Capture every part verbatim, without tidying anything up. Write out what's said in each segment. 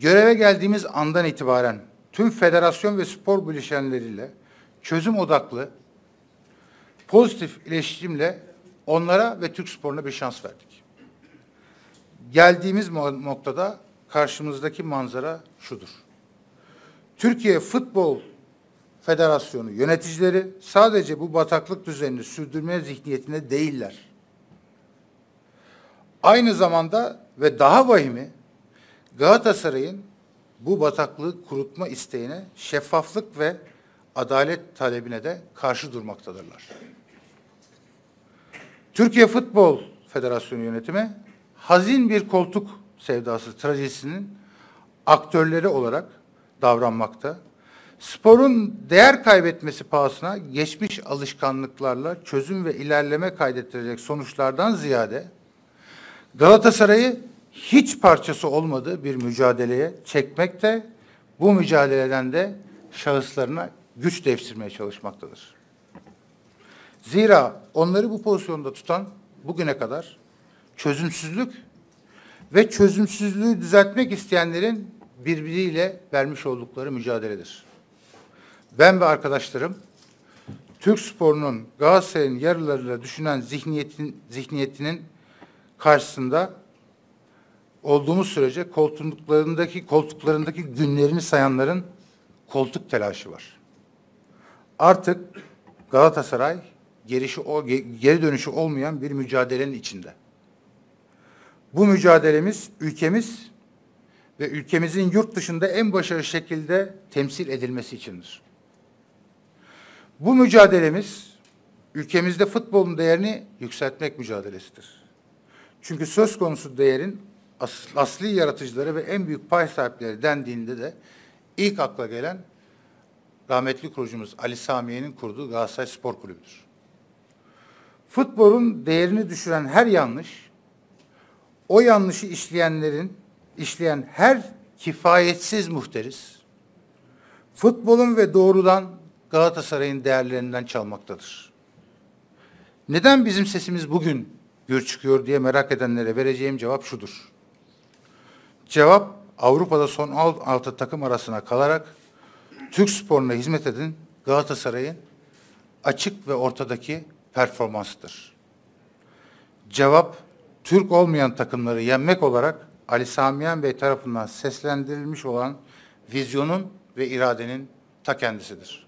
Göreve geldiğimiz andan itibaren tüm federasyon ve spor bileşenleriyle çözüm odaklı, pozitif iletişimle onlara ve Türk sporuna bir şans verdik. Geldiğimiz noktada karşımızdaki manzara şudur. Türkiye Futbol Federasyonu yöneticileri sadece bu bataklık düzenini sürdürme zihniyetinde değiller. Aynı zamanda ve daha vahimi Galatasaray'ın bu bataklığı kurutma isteğine, şeffaflık ve adalet talebine de karşı durmaktadırlar. Türkiye Futbol Federasyonu yönetimi hazin bir koltuk sevdası trajedisinin aktörleri olarak davranmakta. Sporun değer kaybetmesi pahasına geçmiş alışkanlıklarla çözüm ve ilerleme kaydettirecek sonuçlardan ziyade Galatasaray'ı hiç parçası olmadığı bir mücadeleye çekmekte, bu mücadeleden de şahıslarına güç devşirmeye çalışmaktadır. Zira onları bu pozisyonda tutan bugüne kadar çözümsüzlük ve çözümsüzlüğü düzeltmek isteyenlerin birbiriyle vermiş oldukları mücadeledir. Ben ve arkadaşlarım Türk sporunun Galatasaray'ın yarılarıyla düşünen zihniyetin, zihniyetinin karşısında olduğumuz sürece koltuklarındaki koltuklarındaki günlerini sayanların koltuk telaşı var. Artık Galatasaray gerişi o geri dönüşü olmayan bir mücadelenin içinde. Bu mücadelemiz ülkemiz ve ülkemizin yurt dışında en başarılı şekilde temsil edilmesi içindir. Bu mücadelemiz ülkemizde futbolun değerini yükseltmek mücadelesidir. Çünkü söz konusu değerin as asli yaratıcıları ve en büyük pay sahipleri dendiğinde de ilk akla gelen rahmetli kurucumuz Ali Samiye'nin kurduğu Galatasaray Spor Kulübü'dür. Futbolun değerini düşüren her yanlış, o yanlışı işleyenlerin, işleyen her kifayetsiz muhteris, futbolun ve doğrudan Galatasaray'ın değerlerinden çalmaktadır. Neden bizim sesimiz bugün gür çıkıyor diye merak edenlere vereceğim cevap şudur. Cevap, Avrupa'da son altı takım arasına kalarak Türk sporuna hizmet eden Galatasaray'ın açık ve ortadaki performansıdır. Cevap, Türk olmayan takımları yenmek olarak Ali Samiyen Bey tarafından seslendirilmiş olan vizyonun ve iradenin ta kendisidir.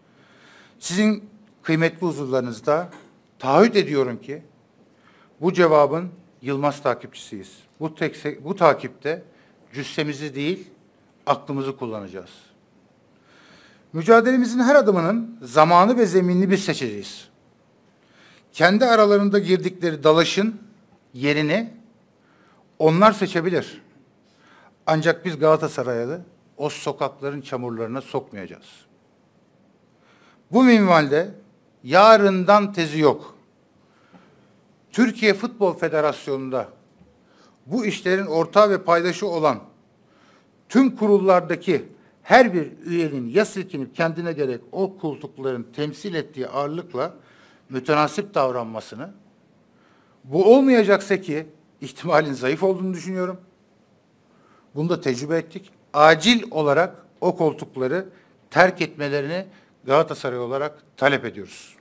Sizin kıymetli huzurlarınızda taahhüt ediyorum ki bu cevabın Yılmaz takipçisiyiz. Bu, tek, bu takipte cüssemizi değil, aklımızı kullanacağız. Mücadelemizin her adımının zamanı ve zeminini biz seçeceğiz. Kendi aralarında girdikleri dalaşın yerini onlar seçebilir. Ancak biz Galatasaray'ı o sokakların çamurlarına sokmayacağız. Bu minvalde yarından tezi yok. Türkiye Futbol Federasyonu'nda bu işlerin ortağı ve paydaşı olan tüm kurullardaki her bir üyenin ya silkinip kendine gerek o koltukların temsil ettiği ağırlıkla mütenasip davranmasını, bu olmayacaksa ki ihtimalin zayıf olduğunu düşünüyorum. Bunu da tecrübe ettik. Acil olarak o koltukları terk etmelerini Galatasaray olarak talep ediyoruz.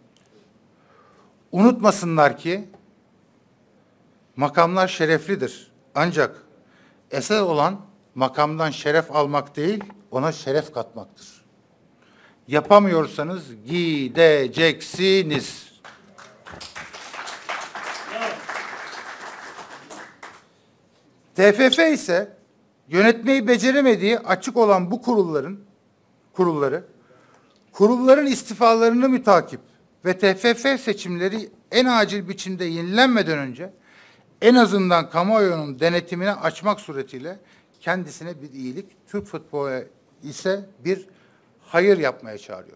Unutmasınlar ki makamlar şereflidir. Ancak esas olan makamdan şeref almak değil, ona şeref katmaktır. Yapamıyorsanız gideceksiniz. T F F ise yönetmeyi beceremediği açık olan bu kurulların kurulları kurulların istifalarını mütakip ve T F F seçimleri en acil biçimde yenilenmeden önce en azından kamuoyunun denetimine açmak suretiyle kendisine bir iyilik, Türk futbolu ise bir hayır yapmaya çağırıyor.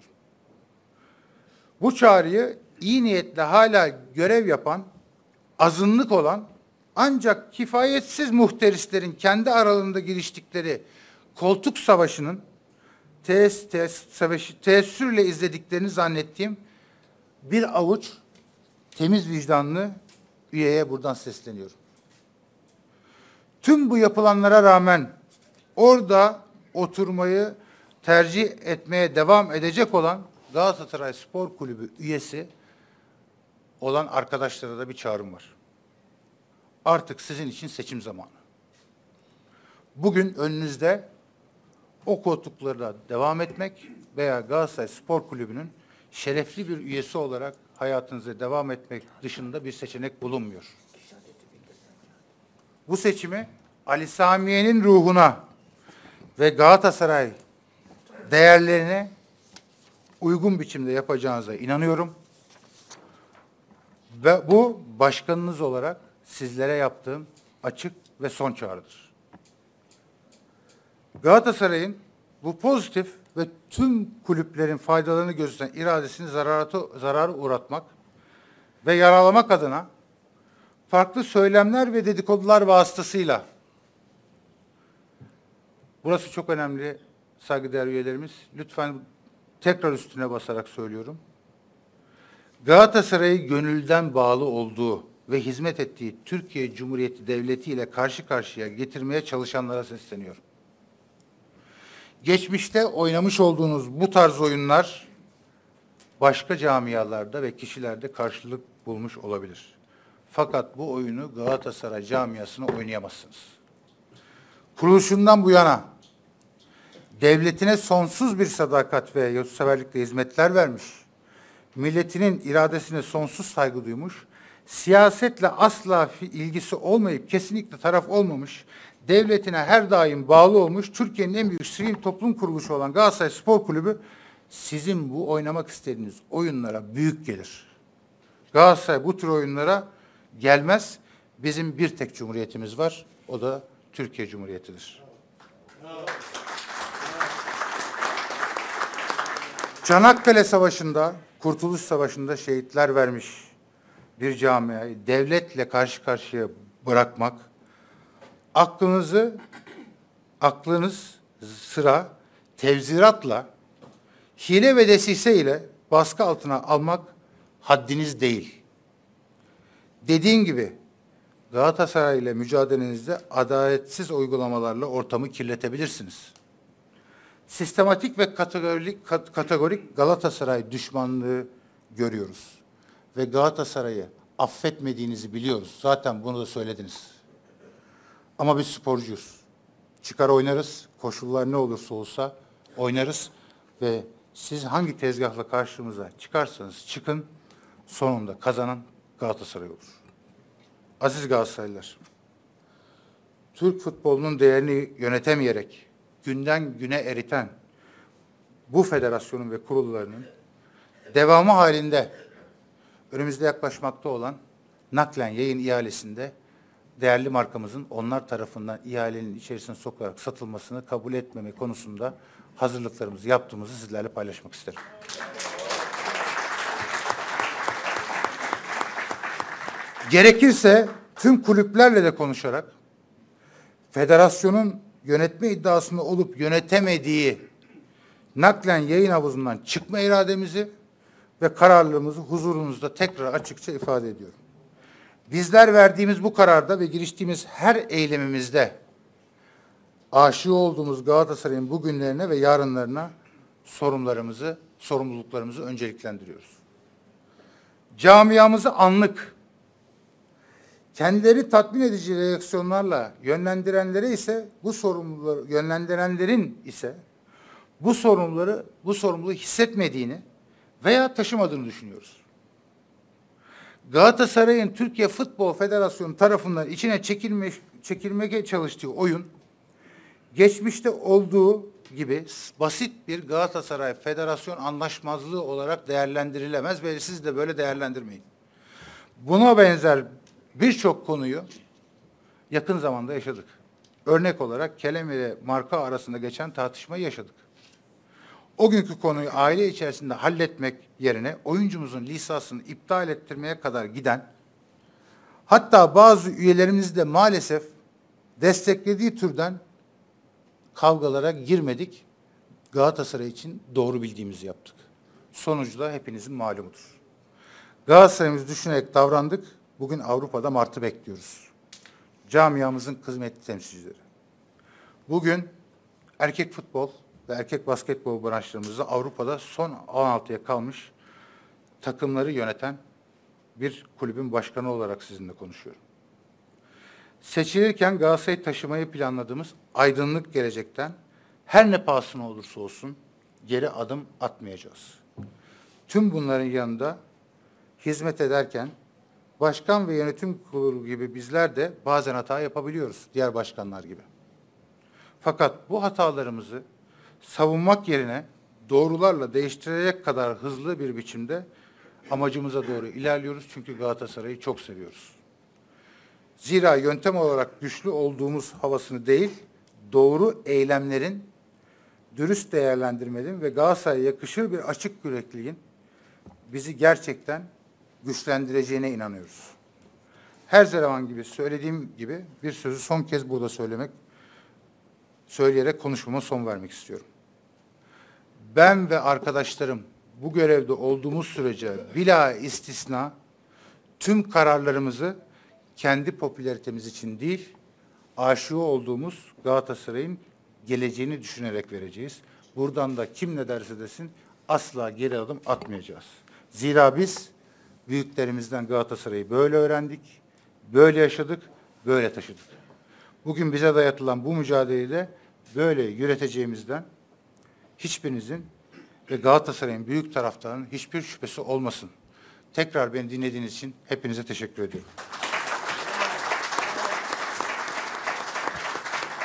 Bu çağrıyı iyi niyetle hala görev yapan, azınlık olan ancak kifayetsiz muhterislerin kendi aralarında giriştikleri koltuk savaşının tees, tees, savaşı, teessürle izlediklerini zannettiğim bir avuç temiz vicdanlı üyeye buradan sesleniyorum. Tüm bu yapılanlara rağmen orada oturmayı tercih etmeye devam edecek olan Galatasaray Spor Kulübü üyesi olan arkadaşlara da bir çağrım var. Artık sizin için seçim zamanı. Bugün önünüzde o koltuklarda devam etmek veya Galatasaray Spor Kulübü'nün şerefli bir üyesi olarak hayatınıza devam etmek dışında bir seçenek bulunmuyor. Bu seçimi Ali Samiye'nin ruhuna ve Galatasaray değerlerine uygun biçimde yapacağınıza inanıyorum. Ve bu başkanınız olarak sizlere yaptığım açık ve son çağrıdır. Galatasaray'ın bu pozitif ve tüm kulüplerin faydalarını gösteren iradesini zarara, zarara uğratmak ve yaralamak adına farklı söylemler ve dedikodular vasıtasıyla, burası çok önemli saygıdeğer üyelerimiz, lütfen tekrar üstüne basarak söylüyorum. Galatasaray'ı gönülden bağlı olduğu ve hizmet ettiği Türkiye Cumhuriyeti Devleti ile karşı karşıya getirmeye çalışanlara sesleniyorum. Geçmişte oynamış olduğunuz bu tarz oyunlar başka camialarda ve kişilerde karşılık bulmuş olabilir. Fakat bu oyunu Galatasaray camiasına oynayamazsınız. Kuruluşundan bu yana devletine sonsuz bir sadakat ve yurtseverlikle hizmetler vermiş, milletinin iradesine sonsuz saygı duymuş, siyasetle asla ilgisi olmayıp kesinlikle taraf olmamış, devletine her daim bağlı olmuş, Türkiye'nin en büyük sivil toplum kuruluşu olan Galatasaray Spor Kulübü sizin bu oynamak istediğiniz oyunlara büyük gelir. Galatasaray bu tür oyunlara gelmez. Bizim bir tek cumhuriyetimiz var. O da Türkiye Cumhuriyeti'dir. Çanakkale Savaşı'nda, Kurtuluş Savaşı'nda şehitler vermiş bir camiayı devletle karşı karşıya bırakmak, aklınızı, aklınız sıra tevziratla, hile ve desise ile baskı altına almak haddiniz değil. Dediğim gibi Galatasaray ile mücadelenizde adaletsiz uygulamalarla ortamı kirletebilirsiniz. Sistematik ve kategorik, kategorik Galatasaray düşmanlığı görüyoruz. Ve Galatasaray'ı affetmediğinizi biliyoruz. Zaten bunu da söylediniz. Ama biz sporcuyuz. Çıkar oynarız. Koşullar ne olursa olsa oynarız. Ve siz hangi tezgahla karşımıza çıkarsanız çıkın, sonunda kazanan Galatasaray olur. Aziz Galatasaraylılar, Türk futbolunun değerini yönetemeyerek günden güne eriten bu federasyonun ve kurullarının devamı halinde önümüzde yaklaşmakta olan naklen yayın ihalesinde değerli markamızın onlar tarafından ihalenin içerisine sokarak satılmasını kabul etmeme konusunda hazırlıklarımızı yaptığımızı sizlerle paylaşmak isterim. Gerekirse tüm kulüplerle de konuşarak federasyonun yönetme iddiasında olup yönetemediği naklen yayın havuzundan çıkma irademizi ve kararlılığımızı huzurunuzda tekrar açıkça ifade ediyorum. Bizler verdiğimiz bu kararda ve giriştiğimiz her eylemimizde aşığı olduğumuz Galatasaray'ın bugünlerine ve yarınlarına sorumlularımızı, sorumluluklarımızı önceliklendiriyoruz. Camiamızı anlık, kendileri tatmin edici reaksiyonlarla yönlendirenlere ise bu sorumluları yönlendirenlerin ise bu sorumluları bu sorumluluğu hissetmediğini veya taşımadığını düşünüyoruz. Galatasaray'ın Türkiye Futbol Federasyonu tarafından içine çekilme, çekilmeye çalıştığı oyun geçmişte olduğu gibi basit bir Galatasaray Federasyon anlaşmazlığı olarak değerlendirilemez ve siz de böyle değerlendirmeyin. Buna benzer birçok konuyu yakın zamanda yaşadık. Örnek olarak Kelem ile marka arasında geçen tartışmayı yaşadık. O günkü konuyu aile içerisinde halletmek yerine oyuncumuzun lisansını iptal ettirmeye kadar giden, hatta bazı üyelerimiz de maalesef desteklediği türden kavgalara girmedik. Galatasaray için doğru bildiğimizi yaptık. Sonucu da hepinizin malumudur. Galatasaray'ımızı düşünerek davrandık. Bugün Avrupa'da Mart'ı bekliyoruz. Camiamızın kıymetli temsilcileri. Bugün erkek futbol ve erkek basketbol branşlarımızda Avrupa'da son on altıya kalmış takımları yöneten bir kulübün başkanı olarak sizinle konuşuyorum. Seçilirken Galatasaray'ı taşımayı planladığımız aydınlık gelecekten her ne pahasına olursa olsun geri adım atmayacağız. Tüm bunların yanında hizmet ederken başkan ve yönetim kurulu gibi bizler de bazen hata yapabiliyoruz, diğer başkanlar gibi. Fakat bu hatalarımızı savunmak yerine doğrularla değiştirecek kadar hızlı bir biçimde amacımıza doğru ilerliyoruz. Çünkü Galatasaray'ı çok seviyoruz. Zira yöntem olarak güçlü olduğumuz havasını değil, doğru eylemlerin, dürüst değerlendirmenin ve Galatasaray'a yakışır bir açık yürekliliğin bizi gerçekten güçlendireceğine inanıyoruz. Her zaman gibi söylediğim gibi bir sözü son kez burada söylemek, söyleyerek konuşmama son vermek istiyorum. Ben ve arkadaşlarım bu görevde olduğumuz sürece bila istisna tüm kararlarımızı kendi popülaritemiz için değil, aşığı olduğumuz Galatasaray'ın geleceğini düşünerek vereceğiz. Buradan da kim ne derse desin asla geri adım atmayacağız. Zira biz büyüklerimizden Galatasaray'ı böyle öğrendik, böyle yaşadık, böyle taşıdık. Bugün bize dayatılan bu mücadeleyi böyle yürüteceğimizden hiçbirinizin ve Galatasaray'ın büyük taraftarının hiçbir şüphesi olmasın. Tekrar beni dinlediğiniz için hepinize teşekkür ediyorum.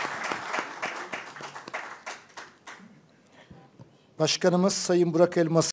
Başkanımız Sayın Burak Elmas